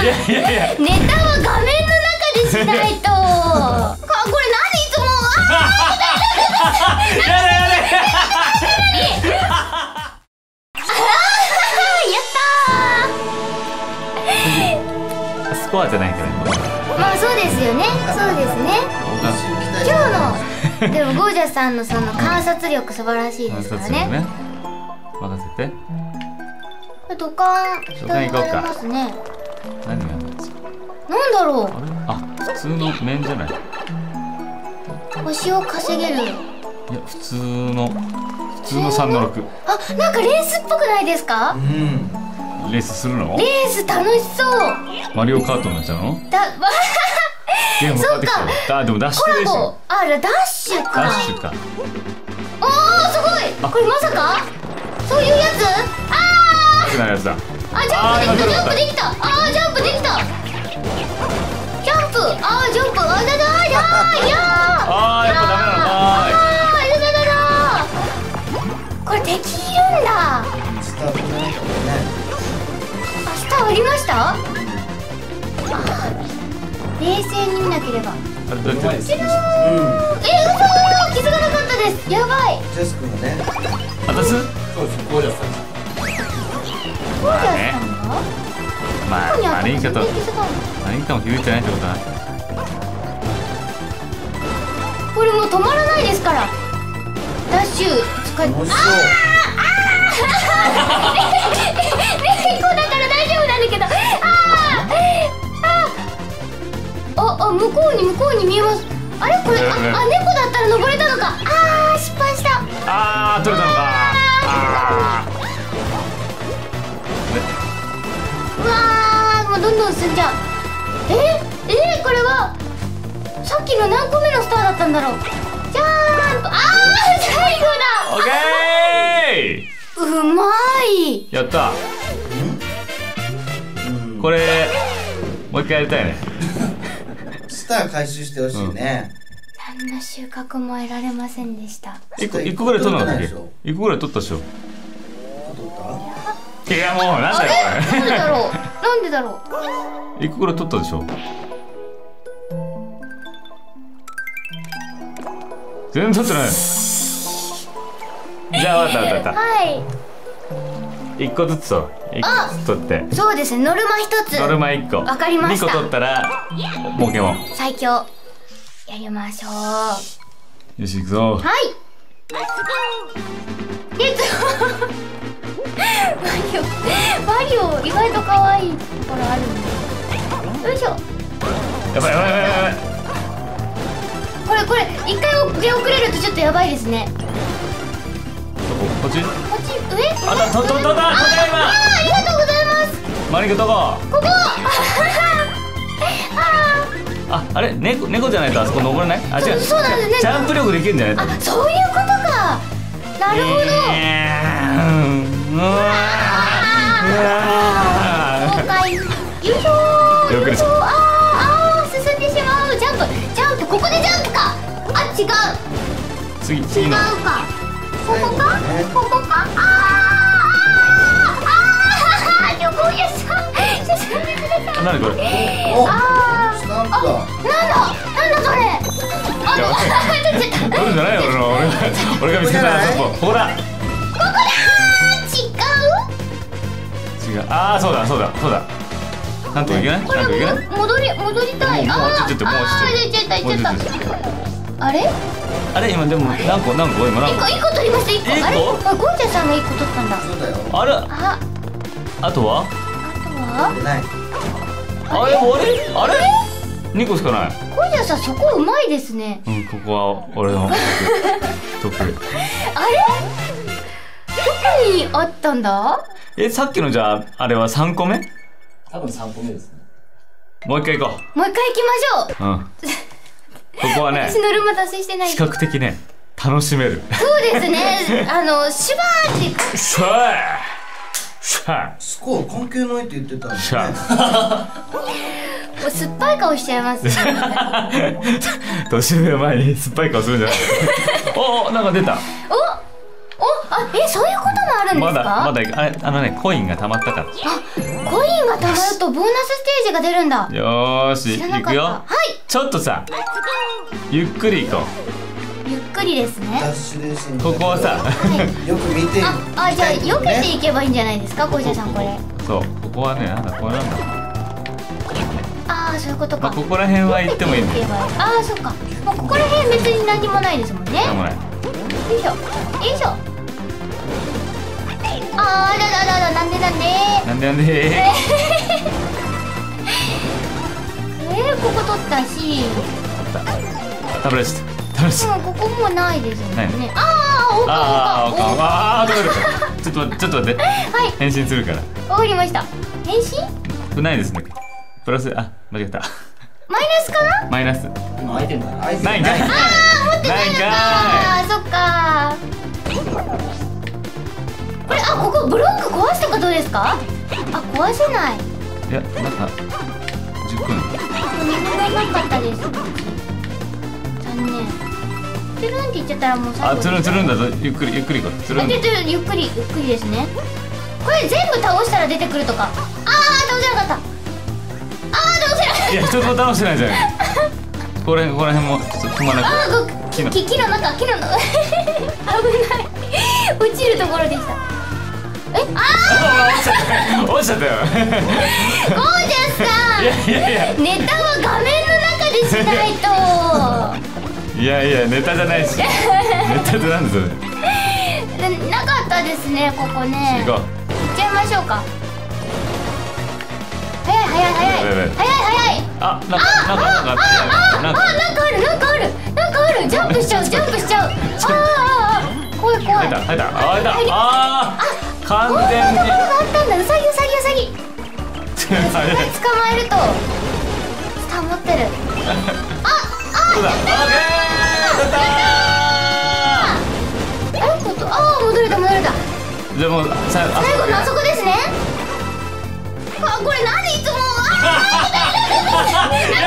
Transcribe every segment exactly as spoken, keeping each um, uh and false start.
いやいやいや、 ネタは画面の中でしないと。かこれ何いつもあやだやだスコアじゃないからね。 まあそうですよね。そうですね。今日のでもゴージャスさんのその観察力素晴らしいですからね。 ね、任せて。 土管土管行こうか。 ますね。 何があるんですか。 なんだろう。 あ、普通の面じゃない。 星を稼げる。いや普通の普通のさんのろく。 あ、なんかレースっぽくないですか。 うん。レースするの？ レース楽しそう。マリオカートになっちゃうの？ だ、 ゲーム変わってきた。あ、でもダッシュでしょ。 あ、ダッシュか。 ダッシュか。 おお、すごい。これまさか？そういうやつ？ああ。 なやつだ。 あ、ジャンプできた。ジャンプできた。あー、ジャンプできた。ジャンプ。あー、ジャンプ。あだだだ。いやー。 あー、やっぱダメなんだ。 あー、だだだだ。これ敵いるんだ。スターありました？冷静に見なければ。 あれどうやって？ え、嘘ー、気づかなかったです。やばい。 ジャス君はね。 あたす？そうです。ゴージャスさん。 ゴージャスさんが？ まあ、マリンカとマリンカも気づいてないってことだ。 これもう止まらないですから。ダッシュ使い。ああ。猫だから大丈夫なんだけど。ああ。ああ、向こうに向こうに見えます。あれこれ、あ、あ、猫だったら登れたのか。ああ、失敗した。 ああ、取れたのか。ああ。 うわあ、もうどんどん進んじゃう。ええー、これはさっきの何個目のスターだったんだろう。ジャーンプ。ああ、最後だ。 オッケー。 うまい。 やった。これもう一回やりたいね。 スター回収してほしいね。 何の収穫も得られませんでした。 一個一個ぐらい取ったんだっけ？一個ぐらい取ったでしょ。いやもうなんだよこれ。 なんでだろう。なんでだろう。一個ぐらい取ったでしょ。全然取ってない。じゃあわかったわかった。 はい。 一個ずつと一個ずつ取って。 そうですね。ノルマ一つ。 ノルマ一個。 わかりました。 二個取ったらポケモン。 最強。やりましょう。 よし行くぞ。 はい。レッツゴー。マリオ、マリオ意外と可愛いところあるんで。よいしょ。 やばいやばいやばいやばい。 これこれ一回出遅れるとちょっとやばいですね。 どこ？こっち？ こっち上？ あったとととととだ今。 あありがとうございます。 マリコどこ？ ここ。 あ、あれ猫猫じゃないとあそこ登れない？あ、違う。 そうなんですね。 ジャンプ力できるんじゃない？ あ、そういうことか。なるほど。 うわー。了解。よいしょー。よいしょー。あーあー進んでしまう。ジャンプジャンプここでジャンプか。あ、違う。 次次の。 違うか。ここか？ここか？あーあーあー。旅行屋さん進んでください。 何これ？ ああ、スタンプだ。 なんだなんだそれ。あ、 取るんじゃないよ俺の俺が俺が見つけたらここだ。 ここだ。違う。 違う。ああそうだそうだそうだ。なんとかいけない？ これなんとかいけない？ 戻り戻りたい。 もうもうちょっともうちょっとあー、出ちゃった出ちゃった。あれ？ あれ今でも何個何個今何個？ 一個一個取りました。一個。 一個？ あれ？あ、ゴーちゃんさんが一個取ったんだ。 そうだよ。 あれ？ あ、 あとは？ あとは？ ない。 あれ終わり？あれ？二個しかない。 ゴーちゃんさんそこうまいですね。 うん、ここは俺の得意。 あれ？どこにあったんだ？ え、さっきのじゃああれは三個目？ 多分三個目ですね。 もう一回行こもう一回行きましょう。 う。うん。ここはね、 私ノルマ達成してない。 比較的ね楽しめる。 そうですね。あのしばーって。 さあ、さあ、 スコア関係ないって言ってたんだね。 さもう酸っぱい顔しちゃいますね。 年上前に酸っぱい顔するんじゃない？おお、なんか出た。 お、お、あ、 え、そういうこともあるんでますだか？ まだあれあのねコインが溜まったから。 あ、コインが貯まるとボーナスステージが出るんだ。 よーし知らなかった。 行くよ。 はい。 ちょっとさゆっくり行こゆっくりですね。 ダッシュレーシンう。 グここをさよく見てあ、あ、じゃあ避けていけばいいんじゃないですか、ゴージャさんこれ。 そうここはねなんだこれなんだ。 ああ、そういうことか。 まあここら辺は行ってもいいんだよ。 ああ、そっか。もうここら辺別に何もないですもんね。 なんもない。 よいしょ。よいしょ。あーだだだだ、なんでなんで。 なんでなんでえー、ここ取ったし。 食べらした食べらした。 うん、ここもないですもんないね。ああ、岡あー岡岡。 あーあーどういうことちょっと待ってちょっと待ってはい、 変身するから。 わかりました。変身？ これないですね。プラスあ間違えた。 マイナスかな？ マイナス今アイテムがないないんかい。 ああ、持ってないのか。あー、そっか。これ、あ、ここブロック壊してかどうですか？あ、壊せない。 いやなんかじゅっぷん。 何もなかったです。残念。トゥルンって言っちゃったらもう最後。 あつるんつるんだぞ。ゆっくりゆっくり行こう。つるん。 あ、ちょっとゆっくりゆっくりですね。これ全部倒したら出てくるとか。ああ、倒せなかった。ああ、倒せなかった。 いや一つも倒してないじゃない。これここら辺もちょっとくまなく。 あー、こ木の木木の中、木の中。危ない。落ちるところでした。え、ああ落ちちゃったよ。 あ、ゴージャスさん。 いやいやいやネタは画面の中でしないと。 いやいやネタじゃないし。ネタってなんでそれ。 なかったですね、ここね。 行こう。 行っちゃいましょうか。早い早い早いやばいやばい早い早い。 あなんかなんかなんかああ、 なんかなんかある、なんかある、なんかある。ジャンプしちゃう、ジャンプしちゃう。あーあー、あー怖い怖い。 入った入ったあ入ったあー完こんな全に。 ところがあったんだ。うさぎうさぎうさぎ。 あれ捕まえると保ってる。 そうだオッケー取ったあれ、ことああ、戻れた戻れた。 ー。じゃあもうさあ最後のあそこですね。あ、これなんでいつもあ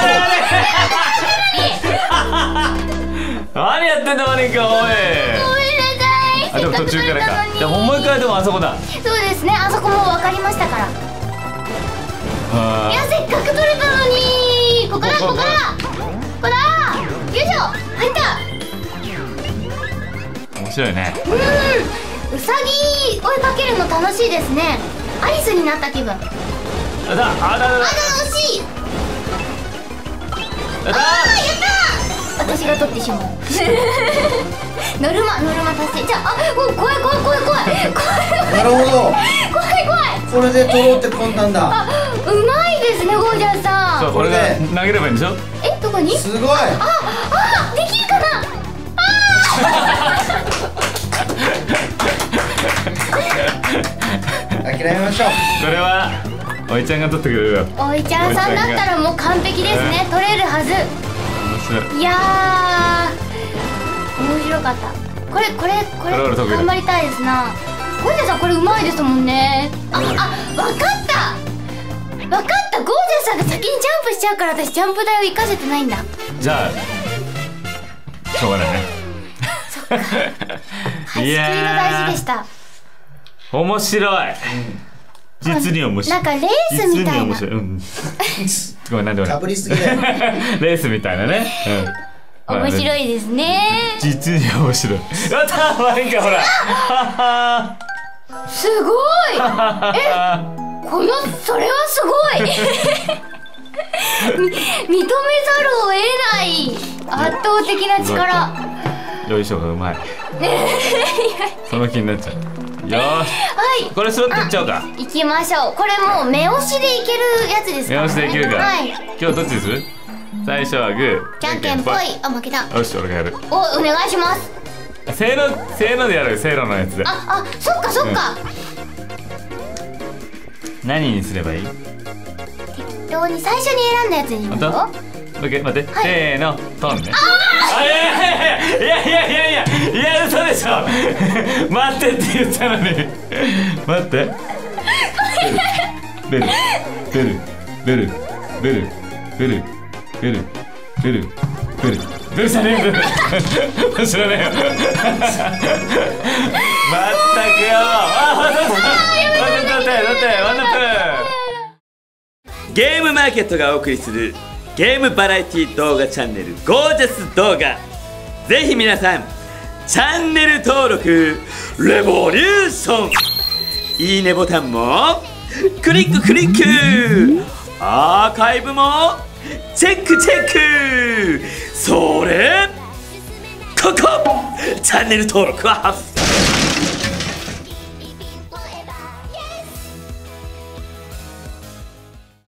何やってんだマリンかおい。 ーごめんなさい。 あでも途中からか。じゃあもうもう一回でもあそこだ。 そうですね、あそこも分かりましたから。いあや、せっかく取れたのに。ここだここだここだ。よいしょ、入った。 ー面白いね。 うん、うさぎ追いかけるの楽しいですね。アリスになった気分。ああだあだだだだ、惜しい。 だだ私が取ってしまう。ノルマノルマ達成。じゃあ、あ、もう怖い怖い怖い怖い怖いなるほど怖い怖い。 これで取ろうってこんなんだあ、うまいですね、ゴージャスさん。 そうこれが投げればいいんでしょ。 え、どこに？ すごいあ、あ、できるかな。 諦めましょうこれはおいちゃんが取ってくれるよ。 おいちゃんさんだったらもう完璧ですね。取れるはず。 面白い。 いやー、面白かった。これこれこれこれ俺得意だ頑張りたいですな。ゴージャさんこれうまいですもんね。あ、あ、わかったわかった。ゴージャさんが先にジャンプしちゃうから私ジャンプ台を生かせてないんだ。 じゃあしょうがないね。 はい、スピード大事でした。 面白い。実に面白い。 なんかレースみたいな実に面白い。うん。ごめんなんでもない。 かぶりすぎだよレースみたいなね。うん。 面白い。 いですね。 実に面白い。やったーマリンカほら。 すごい。え、このそれはすごい。み認めざるを得ない圧倒的な力。 よいしょがうまい。その気になっちゃう。よーし。 はい。 これスロットいっちゃおうか。 行きましょう。これもう目押しでいけるやつですからね。 目押しでいけるから。 はい。 今日どっちにする？最初はグー。 じゃんけんぽい。あ、負けた。 よし俺がやる。 お、お願いします。 せーのせーのでやる。せーののやつで。 あ、あ、そっかそっか。 何にすればいい？ 適当に最初に選んだやつにしましょう。 オッケー待って、 はいせーのトンね。あいやいやいやいやいやいやいや嘘でしょ。待ってって言ったのに。待って。ベルベルベルベルベルベルベルベルベルじゃねえベル。知らねえよ。 くよ。あ、待って待って待って待ってワンナップ。ゲームマーケットがお送りするゲームバラエティ動画チャンネルゴージャス動画、ぜひ皆さんチャンネル登録レボリューション、いいねボタンもクリッククリック、アーカイブもチェックチェック、それここチャンネル登録は